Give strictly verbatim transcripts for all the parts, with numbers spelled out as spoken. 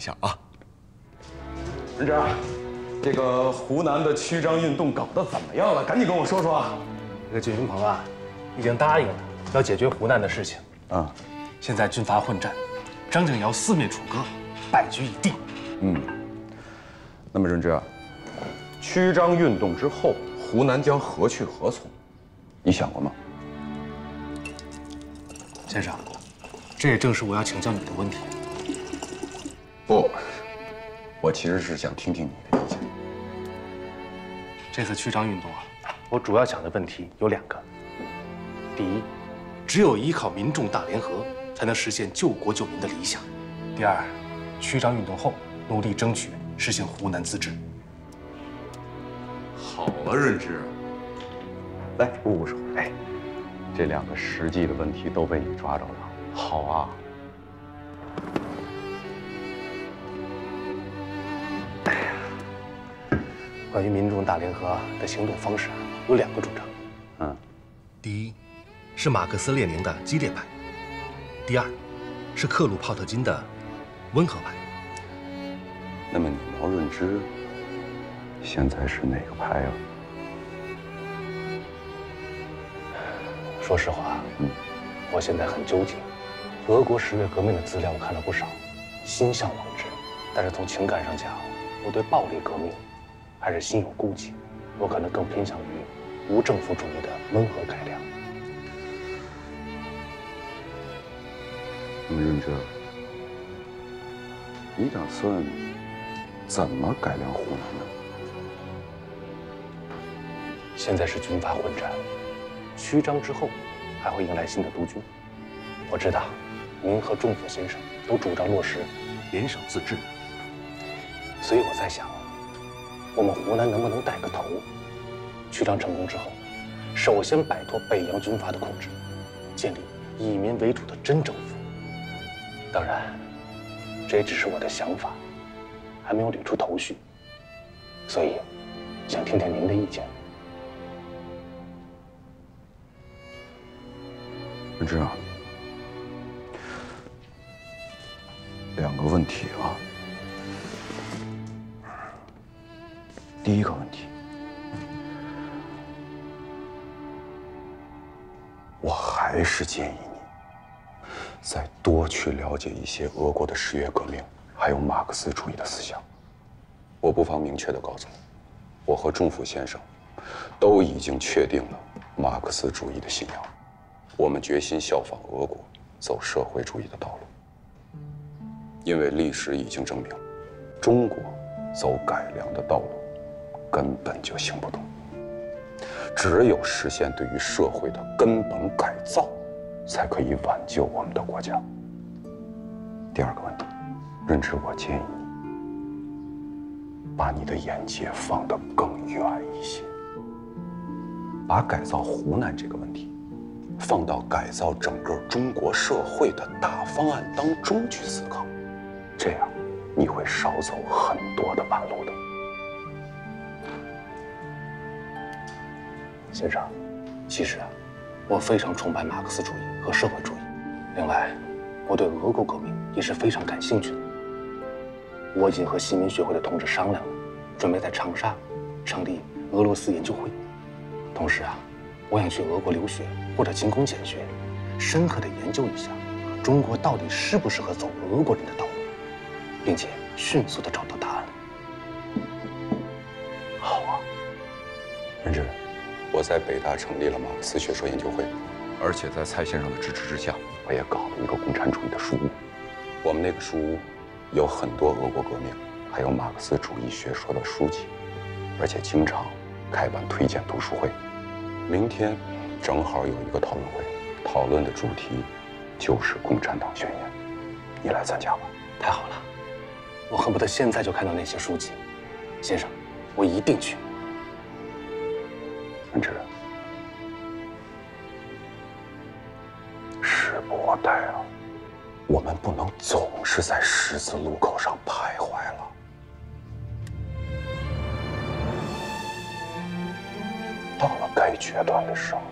下啊。 文志，这个湖南的曲张运动搞得怎么样了？赶紧跟我说说啊。 这个靳云鹏啊，已经答应了要解决湖南的事情。 啊， 现在军阀混战，张景尧四面楚歌，败局已定。 嗯，那么润之啊，曲张运动之后，湖南将何去何从？你想过吗？ 先生，这也正是我要请教你的问题。 不，我其实是想听听你的意见。 这次曲张运动啊，我主要想的问题有两个。第一，只有依靠民众大联合，才能实现救国救民的理想。第二，曲张运动后，努力争取实现湖南自治。 好了，润之，来捂捂手。哎，这两个实际的问题都被你抓着了。好啊。 哎呀，关于民众大联合的行动方式啊，有两个主张。 嗯， 第一，是马克思列宁的激烈派；第二，是克鲁泡特金的温和派。 那么你毛润之现在是哪个派啊？ 说实话， 嗯， 我现在很纠结。俄国十月革命的资料我看了不少，心向往之，但是从情感上讲，我对暴力革命还是心有顾忌。我可能更偏向于无政府主义的温和改良。 那么润之，你打算怎么改良湖南呢？ 现在是军阀混战，曲张之后还会迎来新的督军。我知道，您和仲甫先生都主张落实联省自治，所以我在想，我们湖南能不能带个头？曲张成功之后，首先摆脱北洋军阀的控制，建立以民为主的真政府。当然，这也只是我的想法，还没有捋出头绪，所以想听听您的意见。 润之啊，两个问题啊。第一个问题，我还是建议你再多去了解一些俄国的十月革命，还有马克思主义的思想。我不妨明确地告诉你，我和仲甫先生都已经确定了马克思主义的信仰。我们决心效仿俄国，走社会主义的道路。因为历史已经证明，中国走改良的道路根本就行不通。只有实现对于社会的根本改造，才可以挽救我们的国家。第二个问题，润之，我建议你把你的眼界放得更远一些，把改造湖南这个问题放到改造整个中国社会的大方案当中去思考，这样你会少走很多的弯路的。 先生，其实啊，我非常崇拜马克思主义和社会主义。另外，我对俄国革命也是非常感兴趣的。我已经和西民学会的同志商量了，准备在长沙成立俄罗斯研究会。同时啊，我想去俄国留学或者勤工俭学，深刻地研究一下中国到底适不适合走俄国人的道路，并且迅速地找到答案。 好啊，润之，我在北大成立了马克思学说研究会，而且在蔡先生的支持之下，我也搞了一个共产主义的书屋。我们那个书屋有很多俄国革命还有马克思主义学说的书籍，而且经常开办推荐读书会。明天正好有一个讨论会，讨论的主题就是《共产党宣言》，你来参加吧。 太好了，我恨不得现在就看到那些书籍。先生，我一定去。 润之，时不我待啊，我们不能总是在十字路口上徘徊了。到了该决断的时候。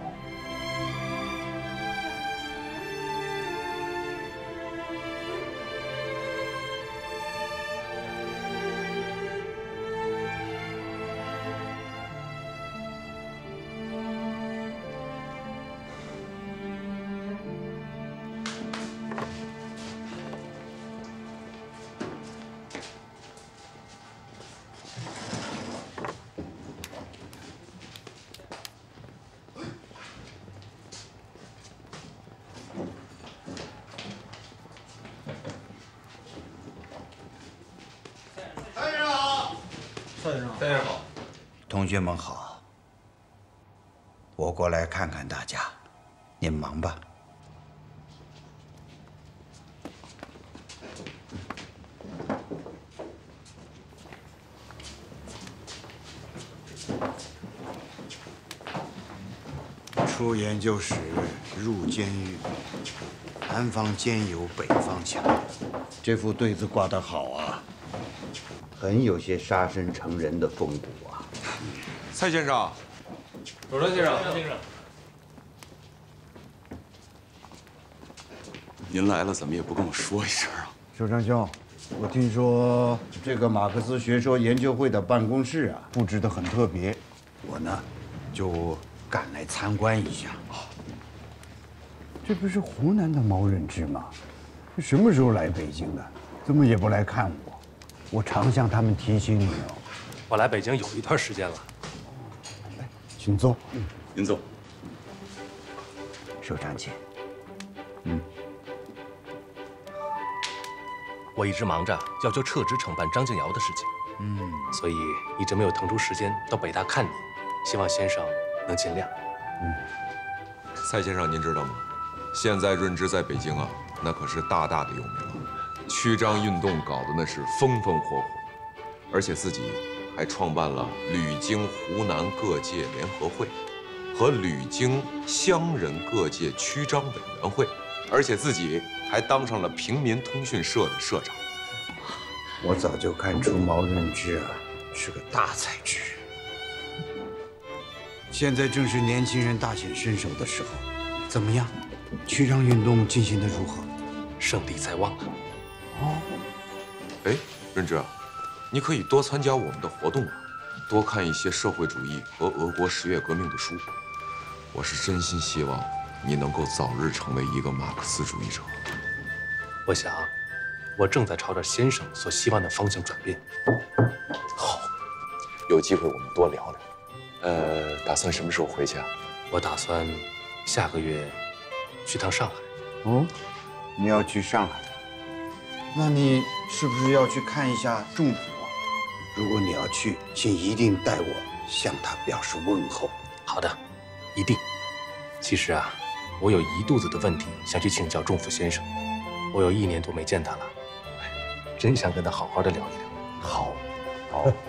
蔡先生，蔡先生好。 同学们好。我过来看看大家，您忙吧。出研究室，入监狱。南方坚有北方强，这副对子挂得好啊，很有些杀身成仁的风骨啊。 蔡先生， 守川先生，先生， 您来了，怎么也不跟我说一声啊？ 守川兄，我听说这个马克思学说研究会的办公室啊，布置得很特别，我呢就赶来参观一下。这不是湖南的毛润之吗？什么时候来北京的？怎么也不来看我？我常向他们提醒你哦。 我来北京有一段时间了。 来，请坐。 嗯，您坐。 守长姐， 嗯，我一直忙着要求撤职惩办张静瑶的事情，嗯，所以一直没有腾出时间到北大看你，希望先生能尽量。 嗯，蔡先生，您知道吗？现在润之在北京啊，那可是大大的有名了。曲张运动搞得那是风风火火，而且自己还创办了旅京湖南各界联合会和旅京乡人各界曲张委员会，而且自己还当上了平民通讯社的社长。 我早就看出毛润之啊是个大才之人，现在正是年轻人大显身手的时候。怎么样？曲张运动进行得如何？ 胜利在望啊！ 哦， 哎，润之啊，你可以多参加我们的活动啊，多看一些社会主义和俄国十月革命的书。我是真心希望你能够早日成为一个马克思主义者。 我想，我正在朝着先生所希望的方向转变。 好，有机会我们多聊聊。呃，打算什么时候回去啊？ 我打算下个月去趟上海。 哦，你要去上海？那你是不是要去看一下仲甫啊？如果你要去，请一定代我向他表示问候。 好的，一定。其实啊，我有一肚子的问题想去请教仲甫先生，我有一年多没见他了，真想跟他好好的聊一聊。 好，好，好。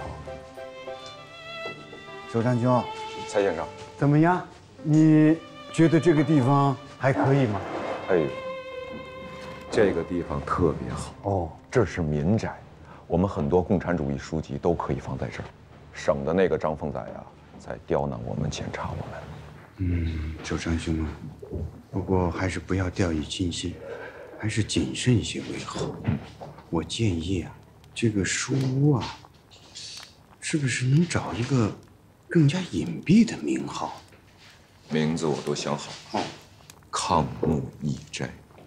守山兄， 蔡先生， 怎么样？你觉得这个地方还可以吗？ 哎呦，这个地方特别好哦，这是民宅，我们很多共产主义书籍都可以放在这儿，省得那个张凤仔呀在刁难我们、检查我们。 嗯，守山兄啊，不过还是不要掉以轻心，还是谨慎一些为好。嗯，我建议啊，这个书屋啊，是不是能找一个更加隐蔽的名号？ 名字我都想好了，哦，抗木义斋。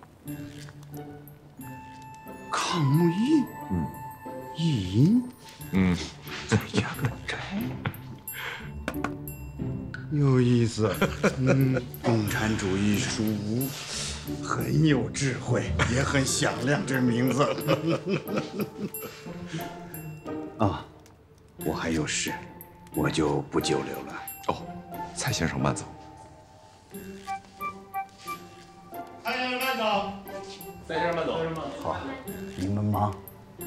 抗木义，嗯，义阴，嗯，再加个斋，有意思。嗯，共产主义书屋很有智慧，也很响亮，这名字。啊，我还有事，我就不久留了。 哦，蔡先生慢走。 蔡先生慢走。蔡先生慢走。 好，你们忙。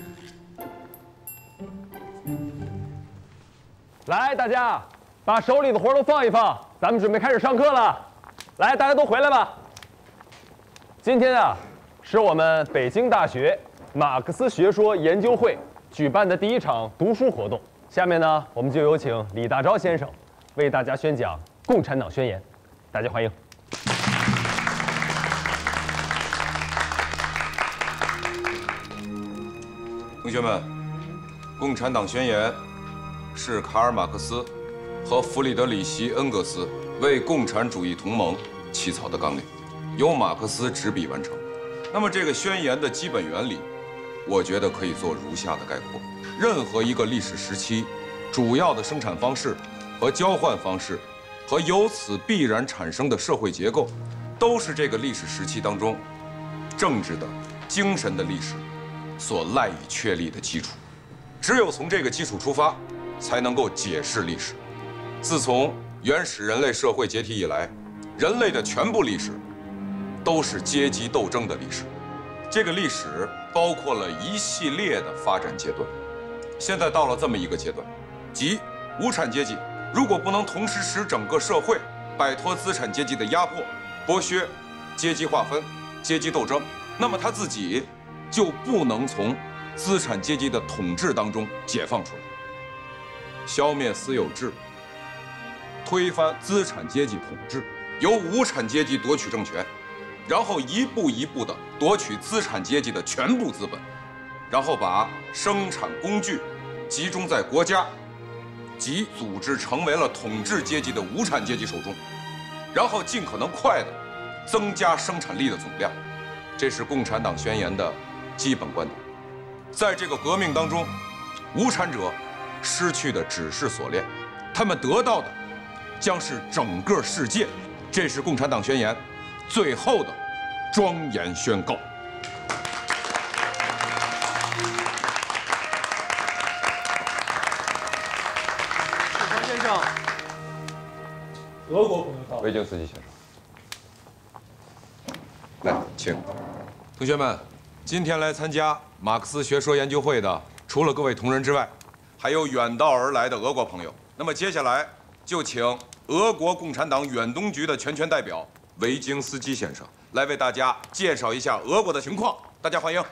来，大家把手里的活都放一放，咱们准备开始上课了。来，大家都回来吧。今天啊，是我们北京大学马克思学说研究会举办的第一场读书活动。下面呢，我们就有请李大钊先生为大家宣讲《共产党宣言》，大家欢迎。 同学们，《共产党宣言》是卡尔·马克思和弗里德里希·恩格斯为共产主义同盟起草的纲领，由马克思执笔完成。那么，这个宣言的基本原理，我觉得可以做如下的概括：任何一个历史时期，主要的生产方式和交换方式，和由此必然产生的社会结构，都是这个历史时期当中政治的、精神的历史所赖以确立的基础。只有从这个基础出发， 才能够解释历史。自从原始人类社会解体以来，人类的全部历史都是阶级斗争的历史。这个历史包括了一系列的发展阶段。现在到了这么一个阶段，即无产阶级如果不能同时使整个社会摆脱资产阶级的压迫、剥削、阶级划分、阶级斗争，那么他自己就不能从资产阶级的统治当中解放出来。消灭私有制，推翻资产阶级统治，由无产阶级夺取政权，然后一步一步地夺取资产阶级的全部资本，然后把生产工具集中在国家及组织成为了统治阶级的无产阶级手中，然后尽可能快地增加生产力的总量。这是共产党宣言的基本观点。在这个革命当中，无产者失去的只是锁链，他们得到的将是整个世界。这是共产党宣言最后的庄严宣告。 王先生，俄国朋友到了。 维京斯基先生，来，请。同学们，今天来参加马克思学说研究会的，除了各位同仁之外，还有远道而来的俄国朋友。那么接下来就请俄国共产党远东局的全权代表维京斯基先生来为大家介绍一下俄国的情况。大家欢迎。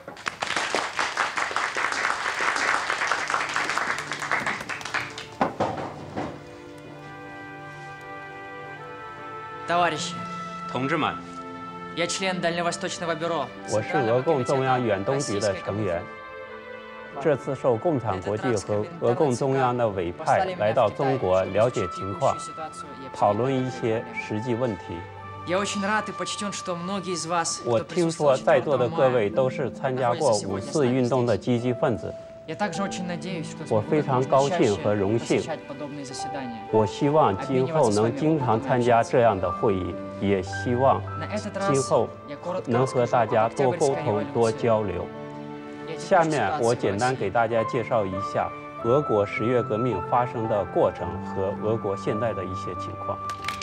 Товарищи, 同志们， я член Дальневосточного бюро. 我是俄共中央远东局的成员。这次受共产国际和俄共中央的委派，来到中国了解情况，讨论一些实际问题。 Я очень рад и почтен, что многие из вас, 我 кто 听说 присутствовал 在座的 четвёртого 各位 мая, 都是参加过五四运动的积极分子。 я также очень надеюсь, что 我 смогу 非常 как 高 можно 兴 чаще 和荣幸， посещать подобные заседания. 我希望今后能经常参加这样的会议，也希望 На этот 今 раз 后 я коротко 能和 расскажу 大家 об 多沟 Октябрьской 通、多 революции. 交流。 Я 下 теперь 面 ситуацию 我 в 简单 России. 给大家介绍一下俄国十月革命发生的过程和俄国现在的一些情况。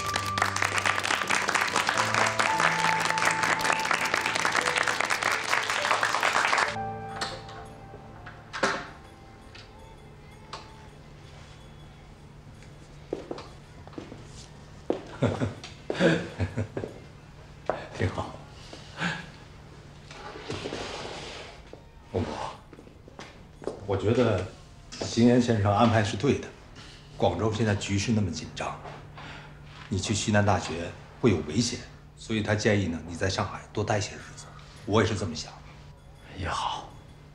挺好。公婆，我觉得邢岩先生安排是对的。广州现在局势那么紧张，你去西南大学会有危险，所以他建议呢你在上海多待些日子。我也是这么想。 也好。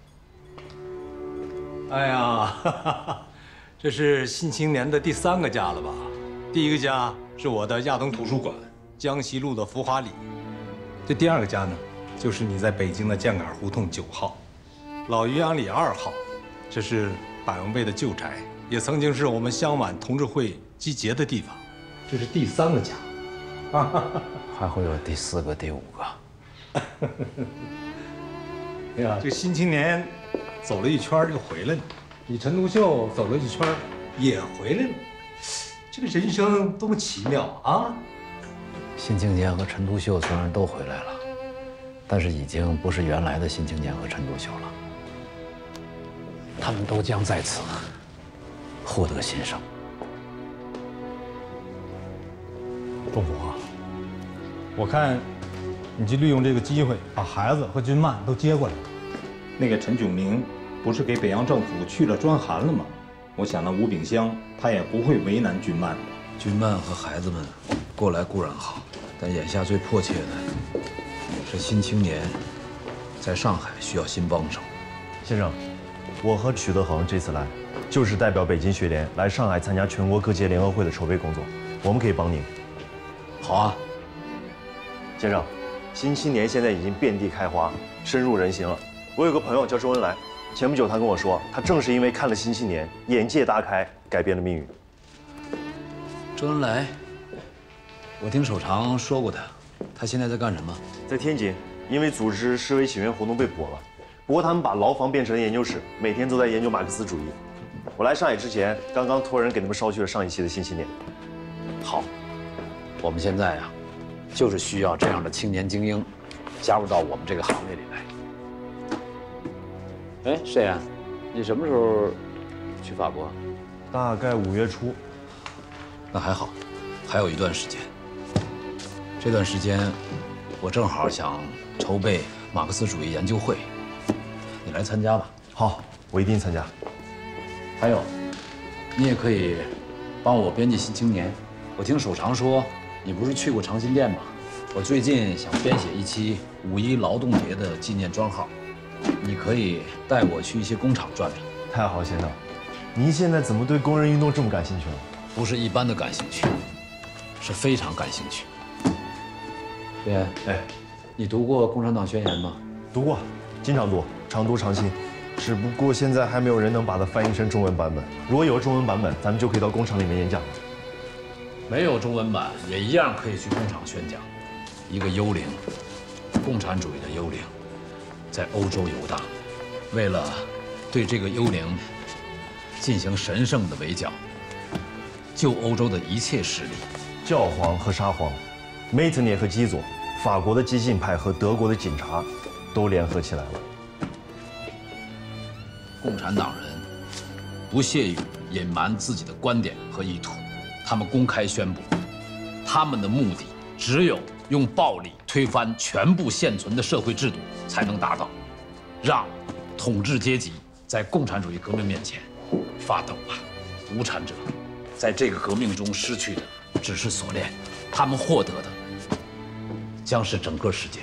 哎呀，哈哈哈，这是新青年的第三个家了吧？第一个家是我的亚东图书馆，江西路的福华里。这第二个家呢，就是你在北京的箭杆胡同九号，老渔阳里二号。这是百王辈的旧宅，也曾经是我们湘皖同志会集结的地方。这是第三个家， 还会有第四个、第五个。 哎呀，这新青年走了一圈又回来了，你陈独秀走了一圈也回来了，这个人生多么奇妙啊！ 新青年和陈独秀虽然都回来了，但是已经不是原来的新青年和陈独秀了。他们都将在此获得新生。 仲甫啊，我看你就利用这个机会，把孩子和军曼都接过来。 那个陈炯明不是给北洋政府去了专函了吗？我想那吴炳湘他也不会为难军曼的。 军曼和孩子们过来固然好，但眼下最迫切的是新青年在上海需要新帮手。 先生，我和许德恒这次来，就是代表北京学联来上海参加全国各界联合会的筹备工作，我们可以帮您。 好啊， 先生，新青年现在已经遍地开花，深入人心了。我有个朋友叫周恩来，前不久他跟我说，他正是因为看了新青年，眼界大开，改变了命运。 周恩来，我听守常说过他，他现在在干什么？ 在天津，因为组织示威请愿活动被捕了。不过他们把牢房变成了研究室，每天都在研究马克思主义。 我来上海之前，刚刚托人给他们捎去了上一期的《新青年》。 好，我们现在呀、啊，就是需要这样的青年精英加入到我们这个行列里来。哎，沈岩，你什么时候去法国？ 大概五月初。 那还好，还有一段时间。这段时间，我正好想筹备马克思主义研究会，你来参加吧。 好，我一定参加。 还有，你也可以帮我编辑《新青年》。我听守常说，你不是去过长辛店吗？我最近想编写一期五一劳动节的纪念专号，你可以带我去一些工厂转转。 太好，先生，您现在怎么对工人运动这么感兴趣了？ 不是一般的感兴趣，是非常感兴趣。沈岩，哎，你读过《共产党宣言》吗？ 读过，经常读，常读常新。只不过现在还没有人能把它翻译成中文版本。如果有了中文版本，咱们就可以到工厂里面演讲了。 没有中文版也一样可以去工厂宣讲。一个幽灵，共产主义的幽灵，在欧洲游荡，为了对这个幽灵进行神圣的围剿，救欧洲的一切势力， 教皇和沙皇，梅特涅和基佐，法国的激进派和德国的警察，都联合起来了。 共产党人不屑于隐瞒自己的观点和意图，他们公开宣布，他们的目的只有用暴力推翻全部现存的社会制度才能达到，让统治阶级在共产主义革命面前发抖吧。无产者在这个革命中失去的只是锁链，他们获得的将是整个世界。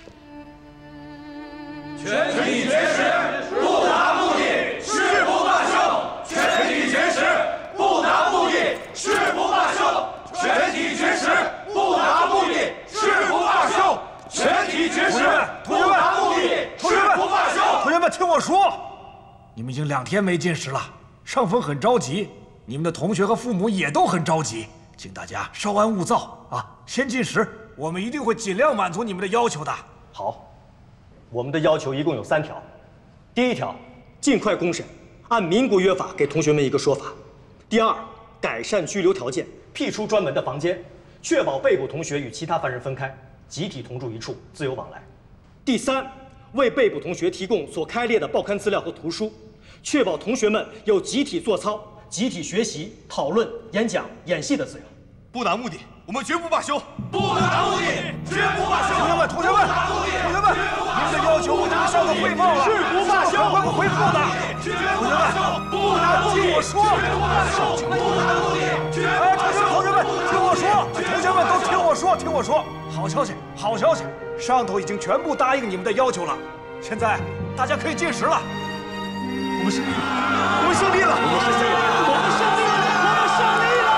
全体绝食，不达目的誓不罢休。全体绝食，不达目的誓不罢休。全体绝食，不达目的誓不罢休。全体绝食，不达目的誓不罢休。 同学们，听我说，你们已经两天没进食了，上峰很着急，你们的同学和父母也都很着急，请大家稍安勿躁啊，先进食，我们一定会尽量满足你们的要求的。 好。我们的要求一共有三条：第一条，尽快公审，按民国约法给同学们一个说法；第二，改善拘留条件，辟出专门的房间，确保被捕同学与其他犯人分开，集体同住一处，自由往来；第三，为被捕同学提供所开列的报刊资料和图书，确保同学们有集体做操、集体学习、讨论、演讲、演戏的自由。 不达目的，我们绝不罢休！不达目的，绝不罢休！ 同学们，同学们，同学们，您的要求我已经向他汇报了， 誓不罢休， 会回复的。同学们， 不达目的， 听我说， 不达目的， 哎，同学们，同学们，听我说，同学们都听我说，听我说，好消息，好消息，上头已经全部答应你们的要求了，现在大家可以进食了。我们胜利了，我们胜利了，我们胜利了，我们胜利了，我们胜利了。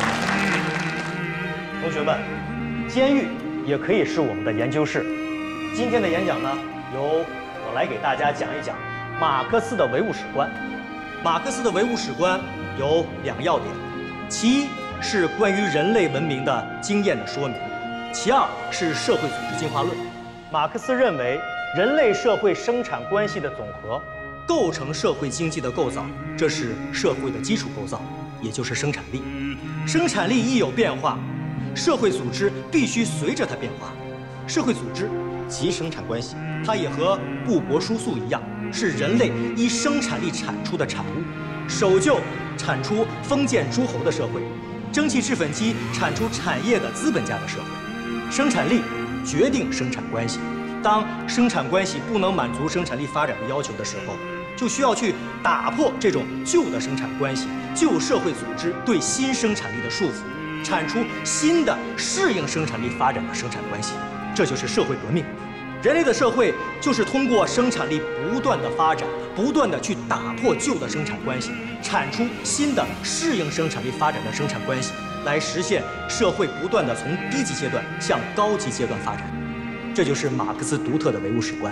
监狱也可以是我们的研究室， 今天的演讲呢，由我来给大家讲一讲马克思的唯物史观。马克思的唯物史观有两要点，其一是关于人类文明的经验的说明，其二是社会组织进化论。马克思认为，人类社会生产关系的总和构成社会经济的构造，这是社会的基础构造，也就是生产力。生产力一有变化，社会组织必须随着它变化。社会组织即生产关系，它也和布帛输素一样，是人类依生产力产出的产物。守旧产出封建诸侯的社会，蒸汽制粉机产出产业的资本家的社会。生产力决定生产关系，当生产关系不能满足生产力发展的要求的时候，就需要去打破这种旧的生产关系、旧社会组织对新生产力的束缚，产出新的适应生产力发展的生产关系。这就是社会革命。人类的社会就是通过生产力不断的发展，不断的去打破旧的生产关系，产出新的适应生产力发展的生产关系，来实现社会不断的从低级阶段向高级阶段发展。这就是马克思独特的唯物史观。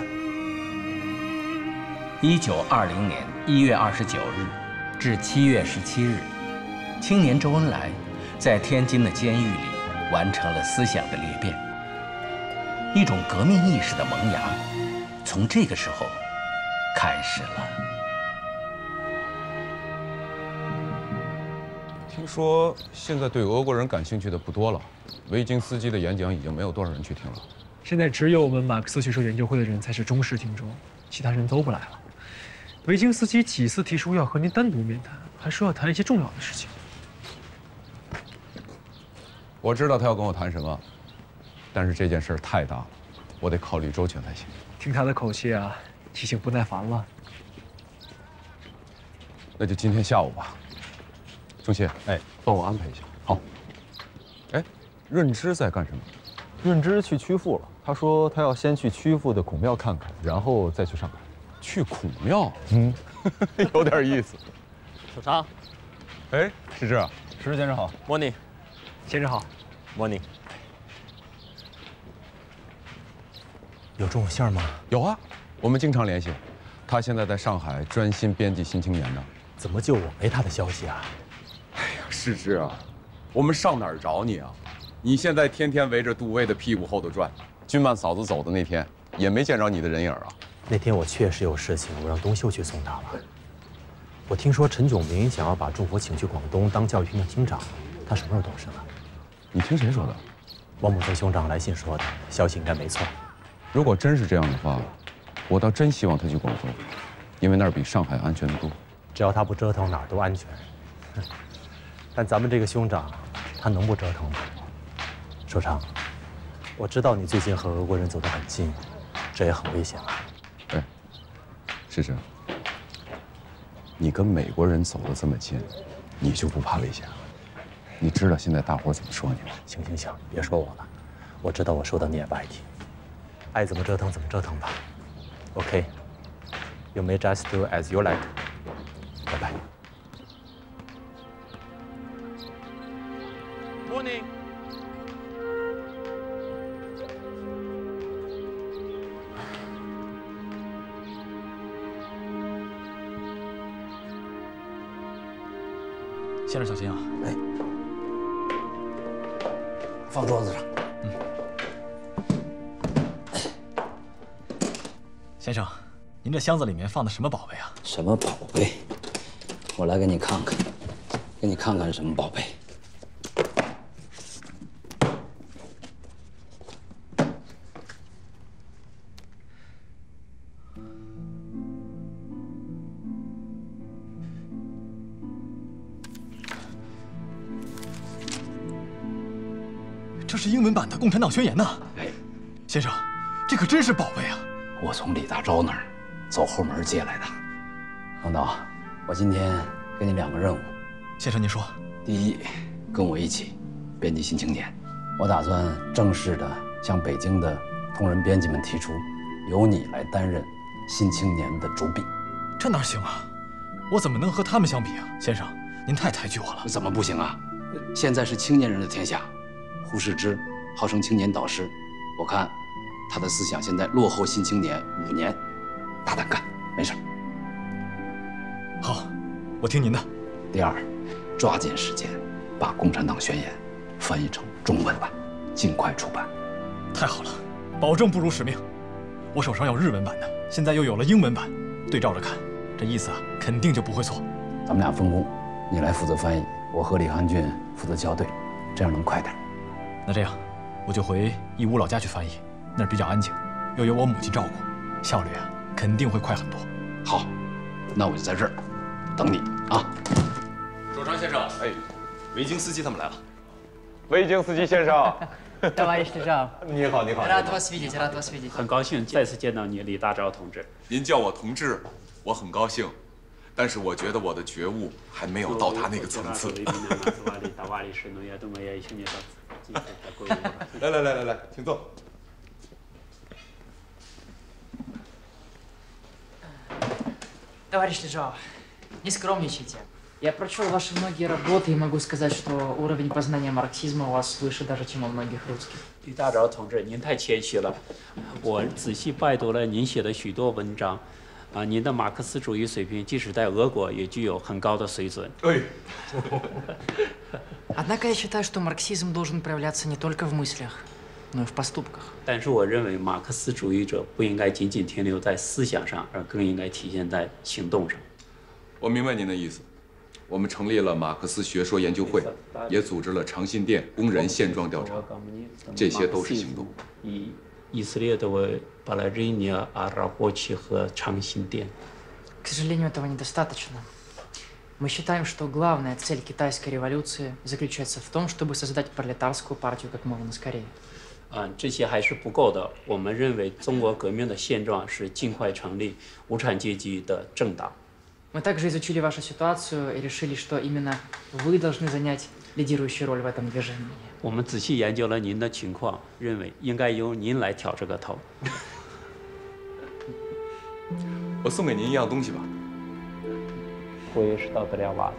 一九二零年一月二十九日至七月十七日，青年周恩来在天津的监狱里完成了思想的裂变。一种革命意识的萌芽，从这个时候开始了。 听说现在对俄国人感兴趣的不多了，维京斯基的演讲已经没有多少人去听了。 现在只有我们马克思学说研究会的人才是忠实听众，其他人都不来了。维京斯基几次提出要和您单独面谈，还说要谈一些重要的事情。 我知道他要跟我谈什么。但是这件事太大了，我得考虑周全才行。 听他的口气啊，提醒不耐烦了。 那就今天下午吧。仲谢，哎，帮我安排一下。好。哎，润之在干什么？ 润之去曲阜了。他说他要先去曲阜的孔庙看看，然后再去上海。 去孔庙？嗯，有点意思。 首长， 哎，是这。 石先生好。 Morning， 先生好。 Morning。 有中午信儿吗？ 有啊，我们经常联系。他现在在上海专心编辑《新青年》呢。 怎么就我没他的消息啊？ 哎呀，世之啊，我们上哪儿找你啊？你现在天天围着杜威的屁股后头转，君曼嫂子走的那天也没见着你的人影啊。 那天我确实有事情，我让东秀去送他了。我听说陈炯明想要把祝福请去广东当教育厅的厅长，他什么时候动身了？ 你听谁说的？ 王木森兄长来信说的，消息应该没错。 如果真是这样的话，我倒真希望他去广州，因为那儿比上海安全得多。 只要他不折腾，哪儿都安全。但咱们这个兄长，他能不折腾吗？首长，我知道你最近和俄国人走得很近，这也很危险啊。 哎，是这样。你跟美国人走得这么近，你就不怕危险？你知道现在大伙怎么说你吗？ 行行行，别说我了，我知道我说的你也不爱听。爱怎么折腾怎么折腾吧。OK， you may just do as you like。拜拜。 Morning。 先生小心啊！哎，放桌子上。嗯。 先生，您这箱子里面放的什么宝贝啊？ 什么宝贝？我来给你看看，给你看看是什么宝贝。 这是英文版的《共产党宣言》呐！哎，先生，这可真是宝贝啊！ 我从李大钊那儿走后门借来的。王导，我今天给你两个任务。 先生，您说。 第一，跟我一起编辑《新青年》。我打算正式的向北京的同仁编辑们提出，由你来担任《新青年》的主笔。 这哪行啊？我怎么能和他们相比啊？先生，您太抬举我了。 怎么不行啊？现在是青年人的天下。胡适之号称青年导师，我看他的思想现在落后《新青年》五年，大胆干，没事。 好，我听您的。 第二，抓紧时间把《共产党宣言》翻译成中文版，尽快出版。 太好了，保证不辱使命。我手上有日文版的，现在又有了英文版，对照着看，这意思啊，肯定就不会错。 咱们俩分工，你来负责翻译，我和李汉俊负责校对，这样能快点。 那这样，我就回义乌老家去翻译，那儿比较安静，又有我母亲照顾，效率啊肯定会快很多。 好，那我就在这儿等你啊。 周长先生，哎，维京斯基他们来了。 维京斯基先生。 Товарищ Лежав， 你好，你好。 Рад вас видеть, рад вас видеть。 很高兴再次见到你，李大钊同志。 您叫我同志，我很高兴，但是我觉得我的觉悟还没有到达那个层次。来来来来来，请坐。 Товарищ Лежав, не скромничайте. Я прочел ваши многие работы и могу сказать, что уровень познания марксизма у вас выше даже, чем у многих русских. 李大钊同志，您太谦虚了。我仔细拜读了您写的许多文章，啊，您的马克思主义水平即使在俄国也具有很高的水准。 哎。 Однако я считаю, что марксизм должен проявляться не только в мыслях, но и в поступках. 但是我认为马克思主义者不应该仅仅停留在思想上，而更应该体现在行动上。 我明白您的意思。我们成立了马克思学说研究会，也组织了长信店工人现状调查，这些都是行动。 以以色列的положение о рабочих和长信店。 К сожалению, этого недостаточно. Мы считаем, что главная цель китайской революции заключается в том, чтобы создать пролетарскую партию как можно скорее. 啊，这些还是不够的。我们认为中国革命的现状是尽快成立无产阶级的政党。 Мы также изучили вашу ситуацию и решили, что именно вы должны занять лидирующую роль в этом движении. 我们仔细研究了您的情况，认为应该由您来挑这个头。 我送给您一样东西吧。 我也是到得了吧。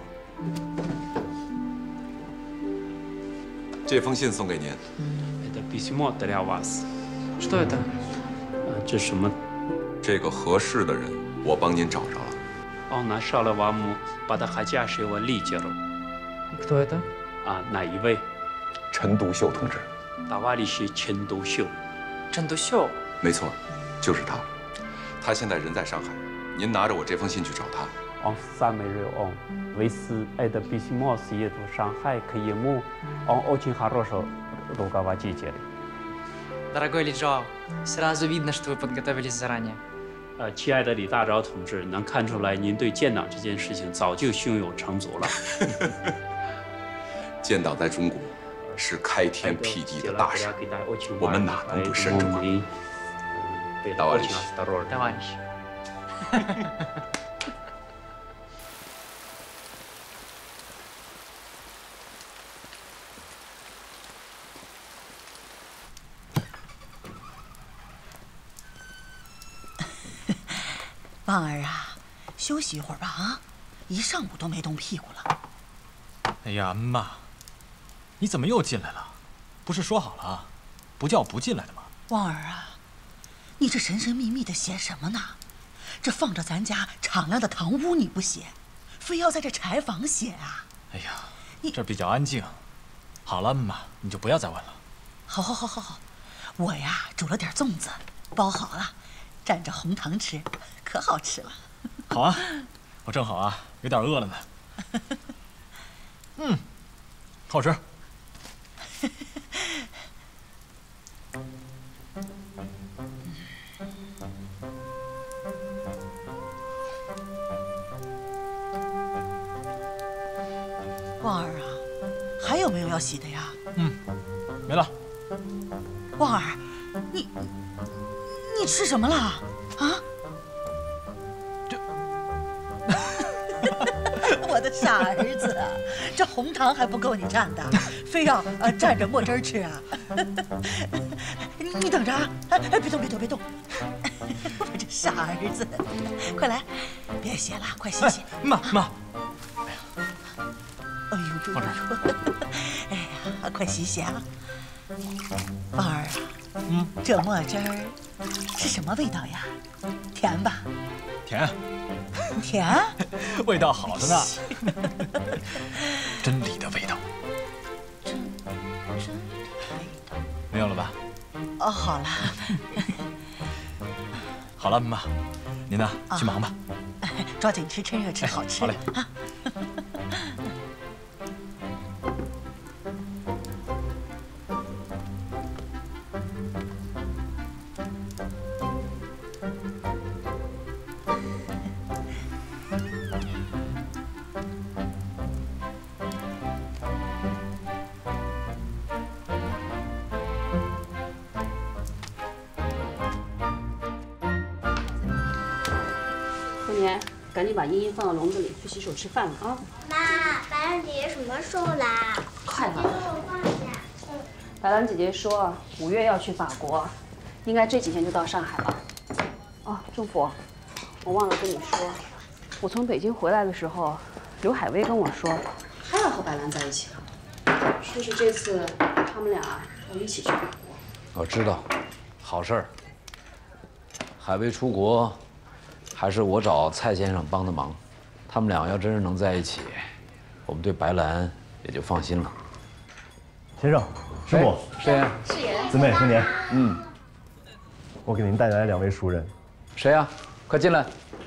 这封信送给您。 Это письмо для вас. Что это? 啊，这什么？ 这个合适的人，我帮您找着了。 Он нашел вам подходящего лидера. Кто это? 啊，哪一位？ 陈独秀同志。 товарищ陈独秀。 陈独秀。 没错，就是他。他现在人在上海，您拿着我这封信去找他。 Он сам он. Вы с это письмо съедут в Шанхай к ему. Он очень хороший руководитель. Дорогой Ли Чжао, сразу видно, что вы подготовились заранее. 呃，亲爱的李大钊同志，能看出来您对建党这件事情早就胸有成竹了。建党在中国是开天辟地的大事，我们哪能不慎重啊？Товарищ。 Товарищ。 旺儿啊，休息一会儿吧啊！一上午都没动屁股了。 哎呀，妈，你怎么又进来了？不是说好了，不叫不进来的吗？ 旺儿啊，你这神神秘秘的写什么呢？这放着咱家敞亮的堂屋你不写，非要在这柴房写啊？ 哎呀，这比较安静。好了，妈，你就不要再问了。 好，好，好，好，好，我呀煮了点粽子，包好了，蘸着红糖吃，可好吃了。 好啊，我正好啊，有点饿了呢。嗯，好吃。 旺儿啊，还有没有要洗的呀？ 嗯，没了。 旺儿，你你吃什么了？啊？ 这， 我的傻儿子啊，这红糖还不够你蘸的，非要呃蘸着墨汁吃啊？你等着啊！哎哎，别动别动别动！我这傻儿子，快来，别写了，快洗洗。 妈妈。 哎呦，放这儿。哎呀，快洗洗啊！旺儿啊， 嗯，这墨汁儿是什么味道呀？甜吧？ 甜， 甜， 味道好着呢。真理的味道。 真真理味道。 没有了吧？ 哦，好了。 好了，妈，您呢？去忙吧。 抓紧吃，趁热吃，好吃。 好嘞。 啊。 赶紧把茵茵放到笼子里，去洗手吃饭了啊！ 妈，白兰姐姐什么时候来？ 快了。 给我放下。 白兰姐姐说五月要去法国，应该这几天就到上海了。哦，仲甫，我忘了跟你说，我从北京回来的时候，刘海威跟我说，他要和白兰在一起了，说是这次他们俩要一起去法国。 我知道，好事儿。海威出国。 还是我找蔡先生帮的忙，他们俩要真是能在一起，我们对白兰也就放心了。 先生，师傅， 谁呀？ 是爷。 姊妹，新年。 嗯， 我给您带来两位熟人。 谁呀？快进来。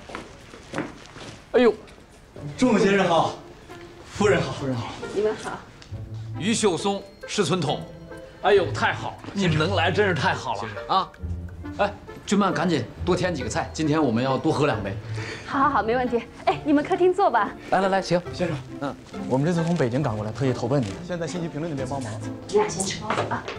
哎呦， 仲先生好，夫人好，夫人好。 你们好。 于秀松、施存统，哎呦，太好了！你们能来真是太好了啊！哎。 君曼，赶紧多添几个菜，今天我们要多喝两杯。 好，好，好，没问题。哎，你们客厅坐吧。 来来来，请先生。嗯，我们这次从北京赶过来，特意投奔你。现在信息评论那边帮忙。 你俩先吃包子啊。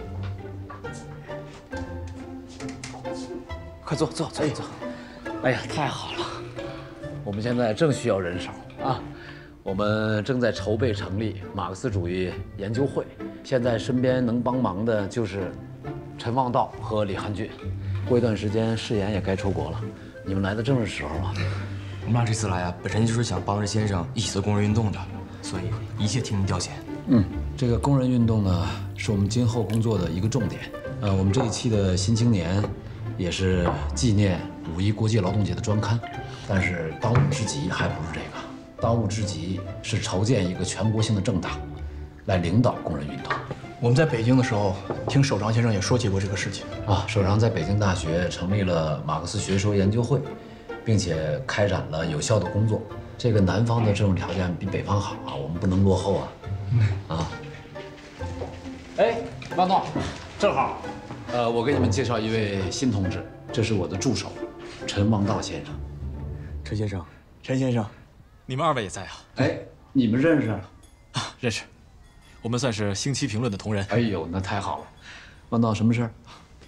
快坐坐坐坐。哎呀，太好了！我们现在正需要人手啊。我们正在筹备成立马克思主义研究会，现在身边能帮忙的就是陈望道和李汉俊。 过一段时间，誓言也该出国了，你们来的正是时候啊！ 我们俩这次来啊，本身就是想帮着先生一起做工人运动的，所以一切听您调遣。 嗯，这个工人运动呢，是我们今后工作的一个重点。呃，我们这一期的《新青年》也是纪念五一国际劳动节的专刊，但是当务之急还不是这个，当务之急是筹建一个全国性的政党，来领导工人运动。 我们在北京的时候，听首长先生也说起过这个事情啊。首长在北京大学成立了马克思学说研究会，并且开展了有效的工作。这个南方的这种条件比北方好啊，我们不能落后啊。啊。哎，万诺，正好，呃，我给你们介绍一位新同志，这是我的助手，陈望道先生。 陈先生， 陈先生，你们二位也在啊？ 哎，你们认识？ 啊，认识。 我们算是星期评论的同仁。 哎呦，那太好了！问到什么事儿？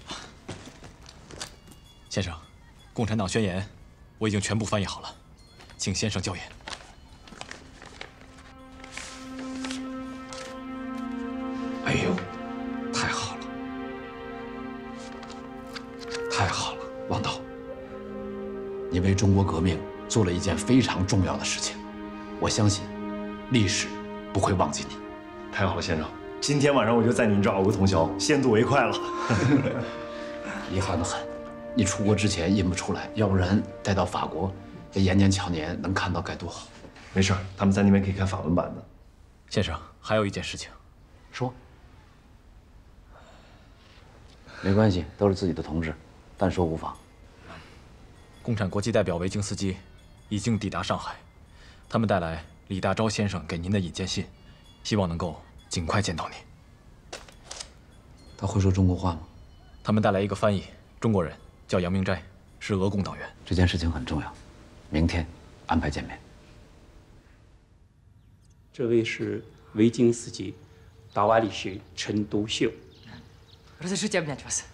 先生，共产党宣言我已经全部翻译好了，请先生校验。 哎呦，太好了，太好了，望道，你为中国革命做了一件非常重要的事情，我相信历史不会忘记你。 太好了，先生！今天晚上我就在您这儿熬个通宵，先睹为快了。 遗憾的很，你出国之前印不出来，要不然带到法国，这延年乔年能看到该多好。 没事，他们在那边可以看法文版的。 先生，还有一件事情， 说。没关系，都是自己的同志，但说无妨。 共产国际代表维京斯基已经抵达上海，他们带来李大钊先生给您的引荐信。 希望能够尽快见到你。 他会说中国话吗？ 他们带来一个翻译，中国人，叫杨明斋，是俄共党员。 这件事情很重要，明天安排见面。 这位是维京斯基，大瓦里是陈独秀。 Разрешите обнять вас。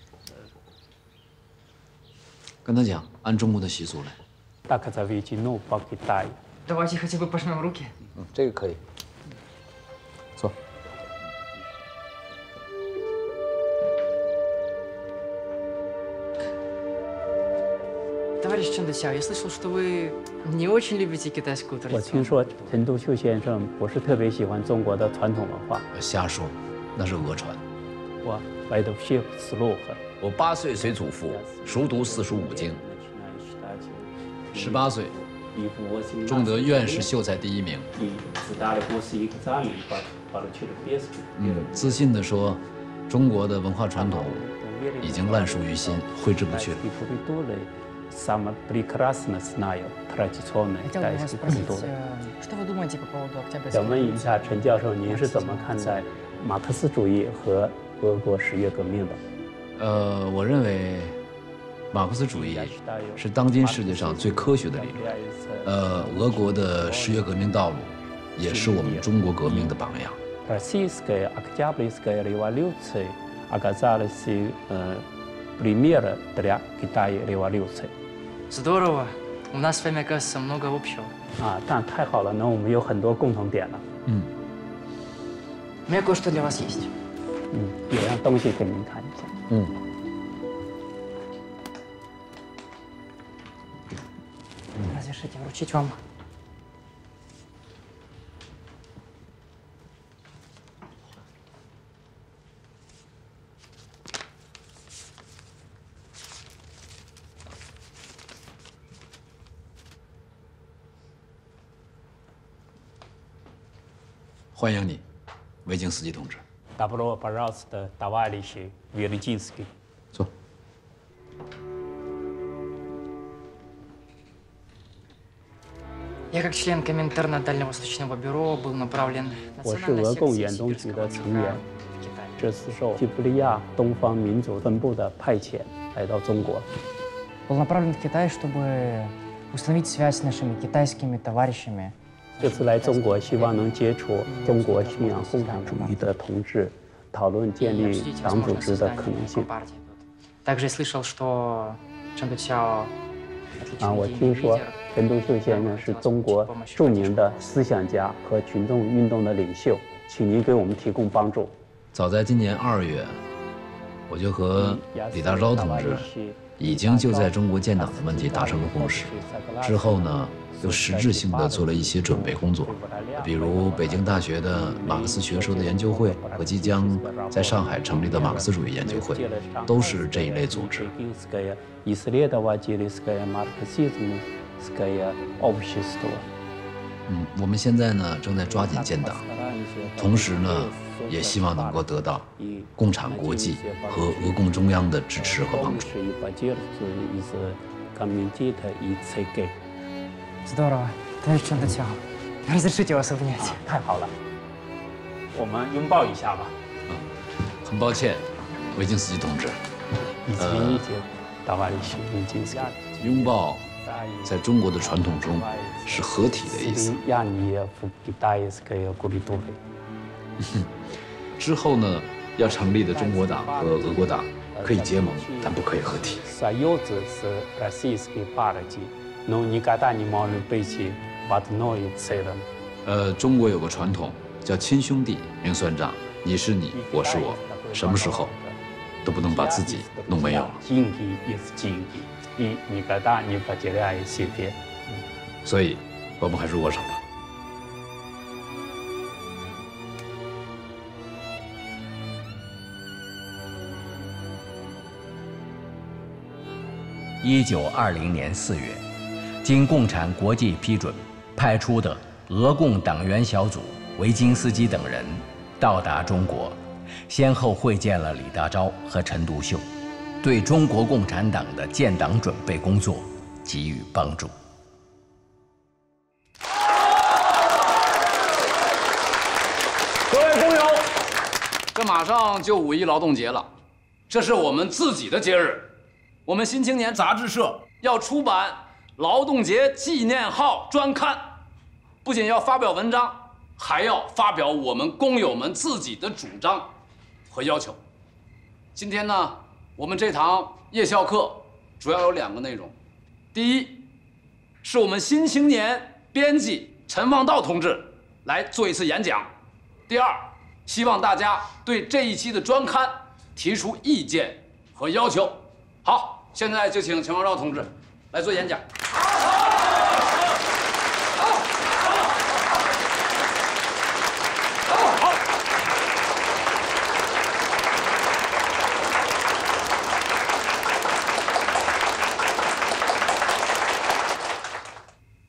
跟他讲，按中国的习俗来。 Так зовите, ну, по Китаю. Давайте хотя бы пожмем руки. 嗯，这个可以。 坐。 Товарищ Чандасяо, я слышал, что вы не очень любите китайскую 我 традицию. 听说陈独秀先生不是特别喜欢中国的传统文化。 瞎说，那是讹传。 我来到学思路和。 我八岁随祖父熟读四书五经，十八岁中得院士秀才第一名。嗯，自信地说，中国的文化传统已经烂熟于心，挥之不去了。 Самое прекрасное знаю традиционные китайские культуры. 想问一下陈教授，您是怎么看待马克思主义和俄国十月革命的？ 呃，我认为马克思主义是当今世界上最科学的理论。呃，俄国的十月革命道路也是我们中国革命的榜样。 Российская Октябрьская революция оказалась примером для Китая революции. Здорово, у нас с вами оказывается много общего. 啊，但太好了，那我们有很多共同点了。 嗯。 У меня кое-что для вас есть. 嗯，有样东西给您看一下。 嗯。 Разрешите вручить вам. 欢迎你，维京斯基同志。 Добро пожаловать, товарищ Вержинский. 坐。 Я как член Коминтерна Дальневосточного бюро был направлен 我是俄共远东局的成员，这次受西伯利亚东方民族分部的派遣来到中国。 Был направлен в Китай, чтобы установить связь с нашими китайскими товарищами. 这次来中国，希望能接触中国信仰共产主义的同志，讨论建立党组织的可能性。 Также я слышал, что Чен Дуцяо 啊，我听说陈独秀先生是中国著名的思想家和群众运动的领袖，请您给我们提供帮助。 早在今年二月，我就和李大钊同志已经就在中国建党的问题达成了共识。之后呢？又实质性地做了一些准备工作，比如北京大学的马克思学说的研究会和即将在上海成立的马克思主义研究会，都是这一类组织。嗯，我们现在呢正在抓紧建党，同时呢也希望能够得到共产国际和俄共中央的支持和帮助。 Здорово, товарищ Чен Дуцяо. Разрешите вас обнять. 太好了，我们拥抱一下吧。 嗯，很抱歉，维京斯基同志。 呃， 拥抱在中国的传统中是合体的意思。之后呢，要成立的中国党和俄国党可以结盟，但不可以合体。 Но никогда не может быть в одной целом。 呃，中国有个传统叫亲兄弟明算账，你是你，我是我，什么时候都不能把自己弄没有了。所以，我们还是握手吧。 一九二零年四月。经共产国际批准，派出的俄共党员小组维金斯基等人到达中国，先后会见了李大钊和陈独秀，对中国共产党的建党准备工作给予帮助。 各位工友，这马上就五一劳动节了，这是我们自己的节日。我们新青年杂志社要出版劳动节纪念号专刊，不仅要发表文章，还要发表我们工友们自己的主张和要求。今天呢，我们这堂夜校课主要有两个内容。第一，是我们新青年编辑陈望道同志来做一次演讲。第二，希望大家对这一期的专刊提出意见和要求。好，现在就请陈望道同志来做演讲。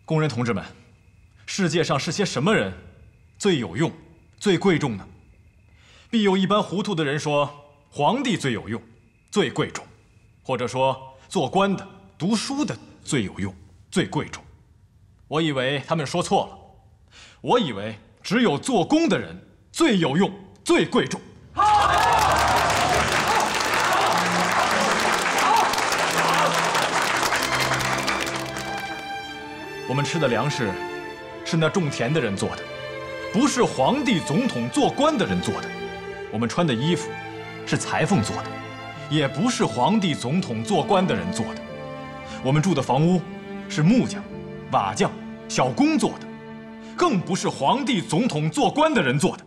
工人同志们，世界上是些什么人最有用、最贵重呢？必有一般糊涂的人说，皇帝最有用、最贵重，或者说做官的、读书的最有用、最贵重。我以为他们说错了，我以为只有做工的人最有用、最贵重。我们吃的粮食是那种田的人做的，不是皇帝、总统、做官的人做的。我们穿的衣服是裁缝做的，也不是皇帝、总统、做官的人做的。我们住的房屋是木匠、瓦匠、小工做的，更不是皇帝、总统、做官的人做的。